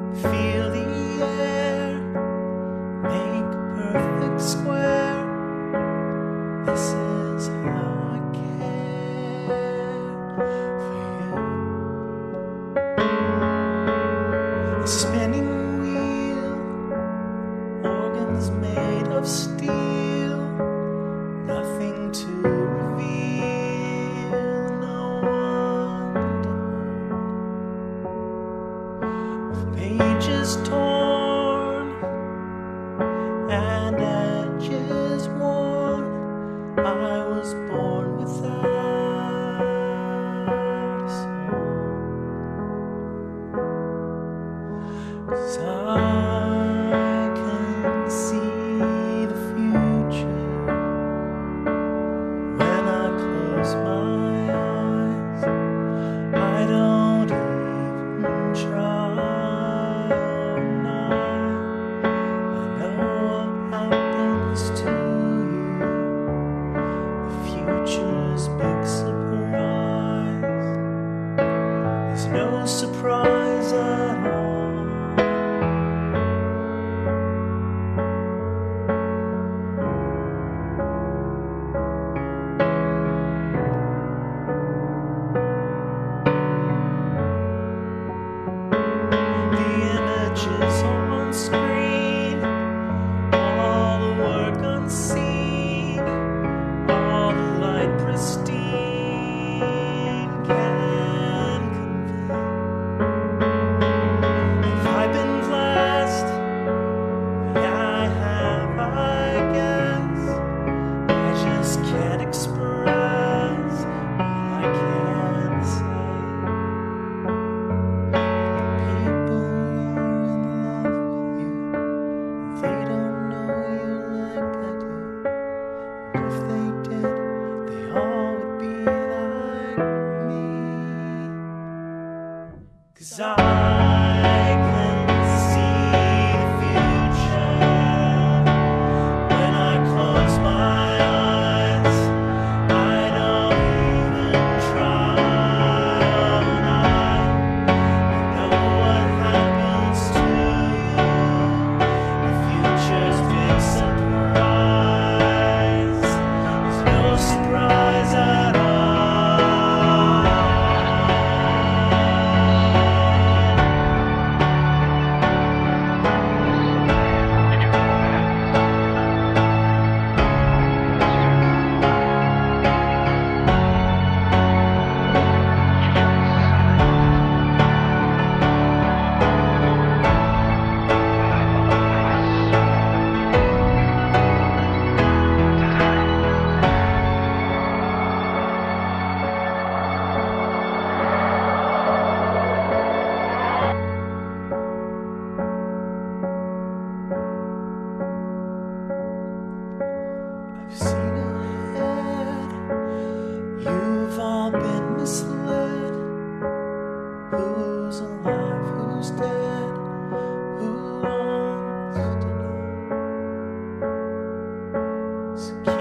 Feel the air, make a perfect square. This is how I care for you. A spinning wheel, organs made of steel, nothing to reveal, no one to hold. With pages torn and edges worn, I was born without a soul. 'Cause I can see the future when I close my eyes. I don't even try all night. I know what happens to you. The future's big surprise. There's no surprise at all. The images on screen, all the work unseen, all the light pristine can convey. Have I been blessed? Yeah, I have, I guess. I just can't express what I can't say. People are in love with you, they don't know you like I do. And if they did, they all would be like me. 'Cause I can see the future when I close my eyes. I don't even try all night. I know what happens to you. The future's big surprise. There's no surprise at all. I've seen ahead, you've all been misled. Who's alive, who's dead, who wants to know? So